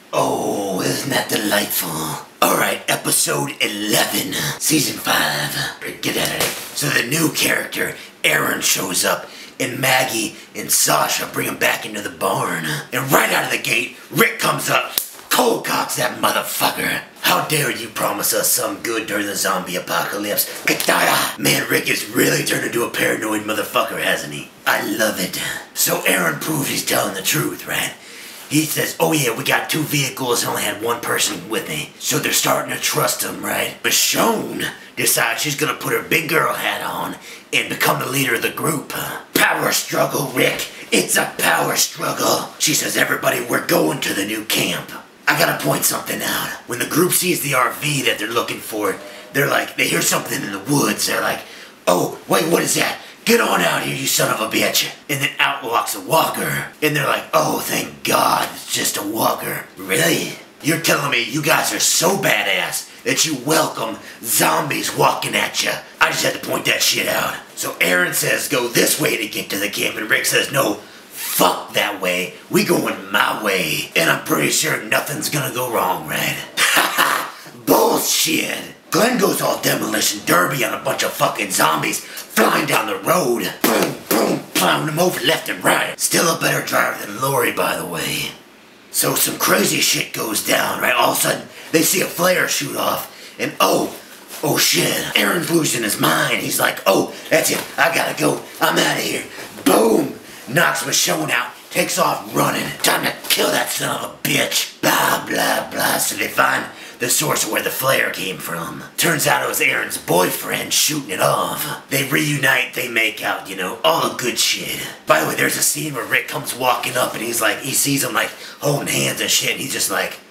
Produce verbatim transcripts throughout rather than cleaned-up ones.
Oh, isn't that delightful? Alright, episode eleven, season five. Get out of it. So the new character, Aaron, shows up, and Maggie and Sasha bring him back into the barn. And right out of the gate, Rick comes up, cold cocks that motherfucker. How dare you promise us some good during the zombie apocalypse? Kataya! Man, Rick has really turned into a paranoid motherfucker, hasn't he? I love it. So Aaron proves he's telling the truth, right? He says, oh yeah, we got two vehicles and only had one person with me. So they're starting to trust him, right? But Michonne decides she's gonna put her big girl hat on and become the leader of the group. Power struggle, Rick. It's a power struggle. She says, everybody, we're going to the new camp. I gotta point something out. When the group sees the R V that they're looking for, they're like, they hear something in the woods. They're like, oh, wait, what is that? Get on out here, you son of a bitch. And then out walks a walker. And they're like, oh, thank God, it's just a walker. Really? You're telling me you guys are so badass that you welcome zombies walking at you? I just had to point that shit out. So Aaron says, go this way to get to the camp. And Rick says, no, fuck that way. We going my way. And I'm pretty sure nothing's gonna go wrong, right? Haha, bullshit. Glenn goes all demolition derby on a bunch of fucking zombies flying down the road. Boom, boom, plowing them over left and right. Still a better driver than Lori, by the way. So some crazy shit goes down, right? All of a sudden, they see a flare shoot off. And oh, oh shit. Aaron's losing his mind. He's like, oh, that's it. I gotta go. I'm out of here. Boom. Knocks Michonne out. Takes off running. Time to kill that son of a bitch. Blah, blah, blah. So they find the source of where the flare came from. Turns out it was Aaron's boyfriend shooting it off. They reunite, they make out, you know, all the good shit. By the way, there's a scene where Rick comes walking up and he's like, he sees him like holding hands and shit, and he's just like,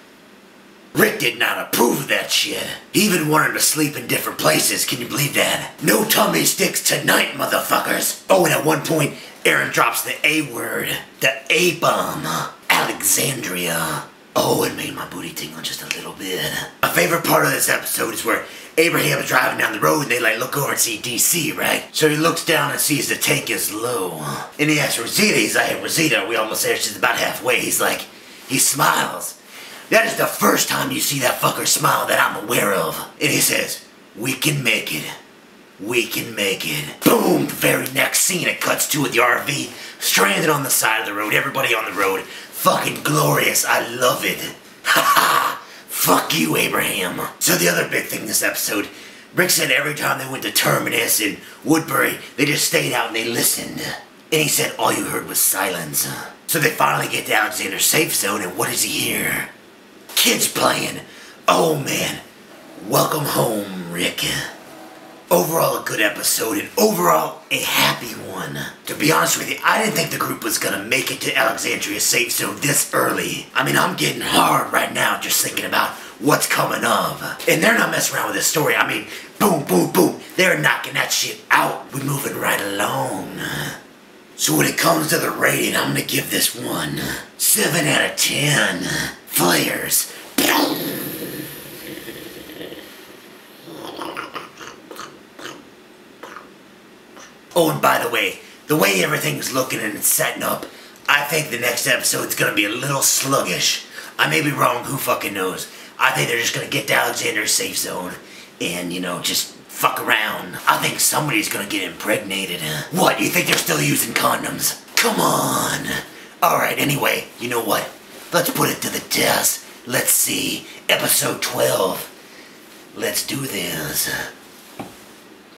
Rick did not approve of that shit. He even wanted to sleep in different places, can you believe that? No tummy sticks tonight, motherfuckers. Oh, and at one point, Aaron drops the A word, the A-bomb, Alexandria. Oh, it made my booty tingle just a little bit. My favorite part of this episode is where Abraham is driving down the road and they like look over and see D C, right? So he looks down and sees the tank is low. And he asks Rosita, he's like, hey, Rosita, we almost there, she's about halfway. He's like, he smiles. That is the first time you see that fucker smile that I'm aware of. And he says, we can make it. We can make it. Boom! The very next scene it cuts to with the R V stranded on the side of the road. Everybody on the road. Fucking glorious. I love it. Ha ha! Fuck you, Abraham. So the other big thing this episode, Rick said every time they went to Terminus and Woodbury, they just stayed out and they listened. And he said all you heard was silence. So they finally get to Alexander's safe zone, and what does he hear? Kids playing. Oh man. Welcome home, Rick. Overall a good episode, and overall a happy one. To be honest with you, I didn't think the group was gonna make it to Alexandria's safe zone this early. I mean, I'm getting hard right now just thinking about what's coming up. And they're not messing around with this story. I mean, boom, boom, boom. They're knocking that shit out. We're moving right along. So when it comes to the rating, I'm gonna give this one seven out of ten. Flares. Oh, and by the way, the way everything's looking and it's setting up, I think the next episode's gonna be a little sluggish. I may be wrong, who fucking knows. I think they're just gonna get to Alexander's safe zone and, you know, just fuck around. I think somebody's gonna get impregnated. What, you think they're still using condoms? Come on. Alright, anyway, you know what? Let's put it to the test. Let's see. Episode twelve. Let's do this.